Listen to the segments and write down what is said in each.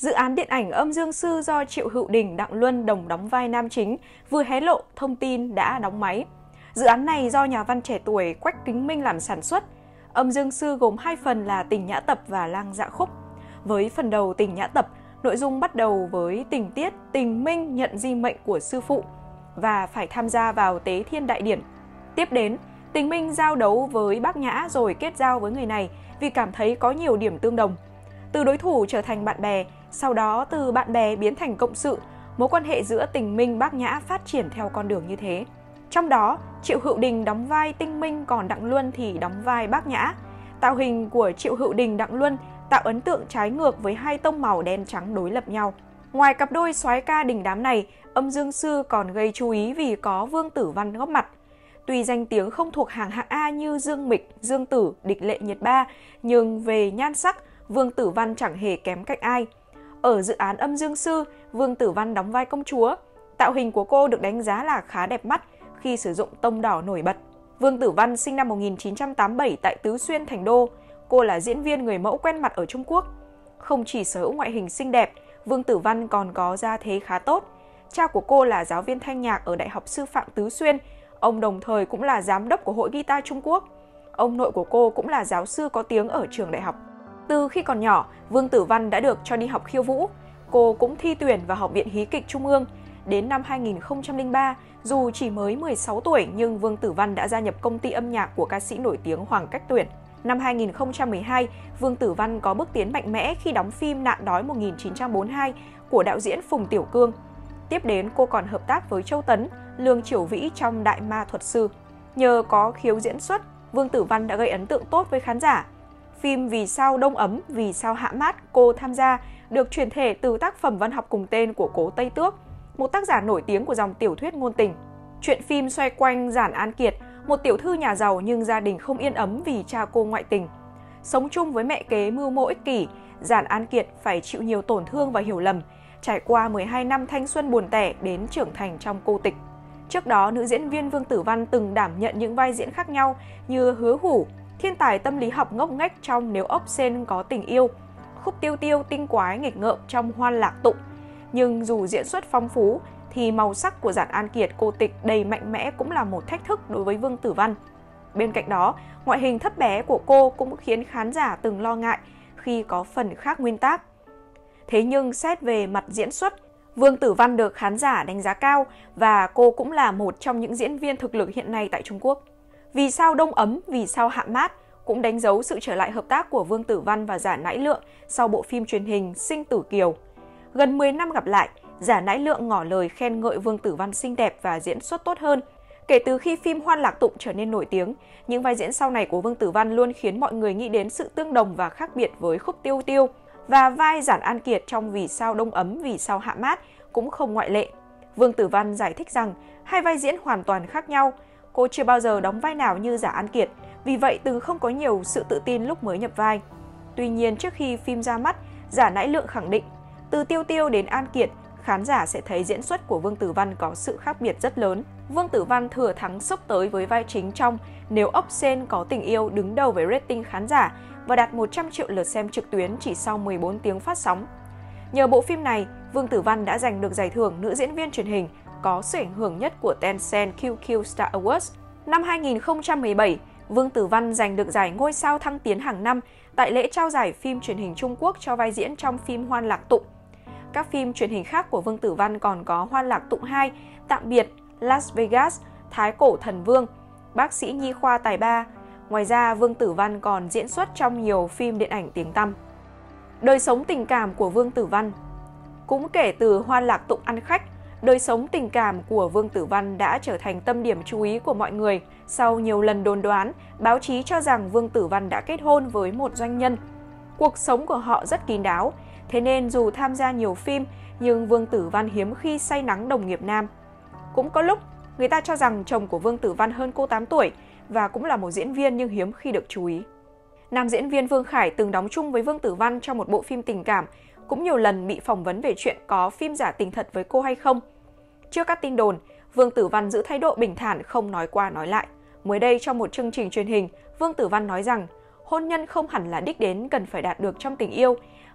Dự án điện ảnh Âm Dương Sư do Triệu Hữu Đình, Đặng Luân đồng đóng vai nam chính vừa hé lộ thông tin đã đóng máy. Dự án này do nhà văn trẻ tuổi Quách Kính Minh làm sản xuất. Âm Dương Sư gồm 2 phần là Tình Nhã Tập và Lang Dạ Khúc. Với phần đầu Tình Nhã Tập, nội dung bắt đầu với tình tiết Tình Minh nhận di mệnh của sư phụ và phải tham gia vào Tế Thiên Đại Điển. Tiếp đến, Tình Minh giao đấu với Bác Nhã rồi kết giao với người này vì cảm thấy có nhiều điểm tương đồng. Từ đối thủ trở thành bạn bè, sau đó từ bạn bè biến thành cộng sự, mối quan hệ giữa Tình Minh Bác Nhã phát triển theo con đường như thế. Trong đó, Triệu Hữu Đình đóng vai Tinh Minh, còn Đặng Luân thì đóng vai Bác Nhã. Tạo hình của Triệu Hữu Đình, Đặng Luân tạo ấn tượng trái ngược với hai tông màu đen trắng đối lập nhau. Ngoài cặp đôi soái ca đình đám này, Âm Dương Sư còn gây chú ý vì có Vương Tử Văn góp mặt. Tuy danh tiếng không thuộc hàng hạng A như Dương Mịch, Dương Tử, Địch Lệ Nhiệt Ba, nhưng về nhan sắc, Vương Tử Văn chẳng hề kém cạnh ai. Ở dự án Âm Dương Sư, Vương Tử Văn đóng vai công chúa. Tạo hình của cô được đánh giá là khá đẹp mắt khi sử dụng tông đỏ nổi bật. Vương Tử Văn sinh năm 1987 tại Tứ Xuyên, Thành Đô. Cô là diễn viên người mẫu quen mặt ở Trung Quốc. Không chỉ sở hữu ngoại hình xinh đẹp, Vương Tử Văn còn có gia thế khá tốt. Cha của cô là giáo viên thanh nhạc ở Đại học Sư phạm Tứ Xuyên. Ông đồng thời cũng là giám đốc của Hội Guitar Trung Quốc. Ông nội của cô cũng là giáo sư có tiếng ở trường đại học. Từ khi còn nhỏ, Vương Tử Văn đã được cho đi học khiêu vũ. Cô cũng thi tuyển vào Học viện Hí kịch Trung ương. Đến năm 2003, dù chỉ mới 16 tuổi nhưng Vương Tử Văn đã gia nhập công ty âm nhạc của ca sĩ nổi tiếng Hoàng Cách Tuyển. Năm 2012, Vương Tử Văn có bước tiến mạnh mẽ khi đóng phim Nạn đói 1942 của đạo diễn Phùng Tiểu Cương. Tiếp đến, cô còn hợp tác với Châu Tấn, Lương Chiểu Vĩ trong Đại Ma Thuật Sư. Nhờ có khiếu diễn xuất, Vương Tử Văn đã gây ấn tượng tốt với khán giả. Phim Vì sao Đông ấm, Vì sao hạ mát cô tham gia được chuyển thể từ tác phẩm văn học cùng tên của Cố Tây Tước, một tác giả nổi tiếng của dòng tiểu thuyết ngôn tình. Chuyện phim xoay quanh Giản An Kiệt, một tiểu thư nhà giàu nhưng gia đình không yên ấm vì cha cô ngoại tình. Sống chung với mẹ kế mưu mô ích kỷ, Giản An Kiệt phải chịu nhiều tổn thương và hiểu lầm, trải qua 12 năm thanh xuân buồn tẻ đến trưởng thành trong cô tịch. Trước đó, nữ diễn viên Vương Tử Văn từng đảm nhận những vai diễn khác nhau như Hứa Hủ, thiên tài tâm lý học ngốc nghếch trong Nếu ốc sên có tình yêu, Khúc Tiêu Tiêu tinh quái nghịch ngợm trong Hoan Lạc Tụng. Nhưng dù diễn xuất phong phú, thì màu sắc của Giản An Kiệt cô tịch đầy mạnh mẽ cũng là một thách thức đối với Vương Tử Văn. Bên cạnh đó, ngoại hình thấp bé của cô cũng khiến khán giả từng lo ngại khi có phần khác nguyên tác. Thế nhưng xét về mặt diễn xuất, Vương Tử Văn được khán giả đánh giá cao và cô cũng là một trong những diễn viên thực lực hiện nay tại Trung Quốc. Vì sao Đông ấm, Vì sao hạ mát cũng đánh dấu sự trở lại hợp tác của Vương Tử Văn và Giả Nãi Lượng sau bộ phim truyền hình Sinh Tử Kiều. Gần 10 năm gặp lại, Giả Nãi Lượng ngỏ lời khen ngợi Vương Tử Văn xinh đẹp và diễn xuất tốt hơn. Kể từ khi phim Hoan Lạc Tụng trở nên nổi tiếng, những vai diễn sau này của Vương Tử Văn luôn khiến mọi người nghĩ đến sự tương đồng và khác biệt với Khúc Tiêu Tiêu, và vai Giản An Kiệt trong Vì sao Đông ấm, Vì sao hạ mát cũng không ngoại lệ. Vương Tử Văn giải thích rằng hai vai diễn hoàn toàn khác nhau. Cô chưa bao giờ đóng vai nào như Giả An Kiệt, vì vậy từng không có nhiều sự tự tin lúc mới nhập vai. Tuy nhiên, trước khi phim ra mắt, Giả Nãi Lượng khẳng định, từ Tiêu Tiêu đến An Kiệt, khán giả sẽ thấy diễn xuất của Vương Tử Văn có sự khác biệt rất lớn. Vương Tử Văn thừa thắng xốc tới với vai chính trong Nếu ốc sên có tình yêu, đứng đầu với rating khán giả và đạt 100 triệu lượt xem trực tuyến chỉ sau 14 tiếng phát sóng. Nhờ bộ phim này, Vương Tử Văn đã giành được giải thưởng nữ diễn viên truyền hình có sự ảnh hưởng nhất của Tencent QQ Star Awards. Năm 2017, Vương Tử Văn giành được giải Ngôi sao thăng tiến hàng năm tại lễ trao giải phim truyền hình Trung Quốc cho vai diễn trong phim Hoan Lạc Tụng. Các phim truyền hình khác của Vương Tử Văn còn có Hoan Lạc Tụng 2, Tạm biệt, Las Vegas, Thái Cổ Thần Vương, Bác sĩ nhi khoa tài ba. Ngoài ra, Vương Tử Văn còn diễn xuất trong nhiều phim điện ảnh tiếng tăm. Đời sống tình cảm của Vương Tử Văn. Cũng kể từ Hoan Lạc Tụng ăn khách, đời sống tình cảm của Vương Tử Văn đã trở thành tâm điểm chú ý của mọi người. Sau nhiều lần đồn đoán, báo chí cho rằng Vương Tử Văn đã kết hôn với một doanh nhân. Cuộc sống của họ rất kín đáo, thế nên dù tham gia nhiều phim, nhưng Vương Tử Văn hiếm khi say nắng đồng nghiệp nam. Cũng có lúc, người ta cho rằng chồng của Vương Tử Văn hơn cô 8 tuổi và cũng là một diễn viên nhưng hiếm khi được chú ý. Nam diễn viên Vương Khải từng đóng chung với Vương Tử Văn trong một bộ phim tình cảm, cũng nhiều lần bị phỏng vấn về chuyện có phim giả tình thật với cô hay không. Trước các tin đồn, Vương Tử Văn giữ thái độ bình thản không nói qua nói lại. Mới đây trong một chương trình truyền hình, Vương Tử Văn nói rằng hôn nhân không hẳn là đích đến cần phải đạt được trong tình yêu,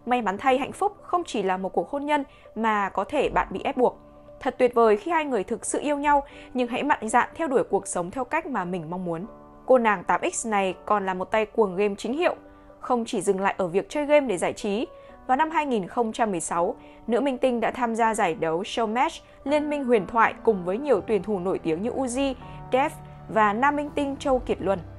May mắn thay, hạnh phúc không chỉ là một cuộc hôn nhân mà có thể bạn bị ép buộc. Thật tuyệt vời khi hai người thực sự yêu nhau, nhưng hãy mạnh dạn theo đuổi cuộc sống theo cách mà mình mong muốn. Cô nàng 8X này còn là một tay cuồng game chính hiệu, không chỉ dừng lại ở việc chơi game để giải trí. Vào năm 2016, nữ minh tinh đã tham gia giải đấu Showmatch Liên minh huyền thoại cùng với nhiều tuyển thủ nổi tiếng như Uzi, Dev và nam minh tinh Châu Kiệt Luân.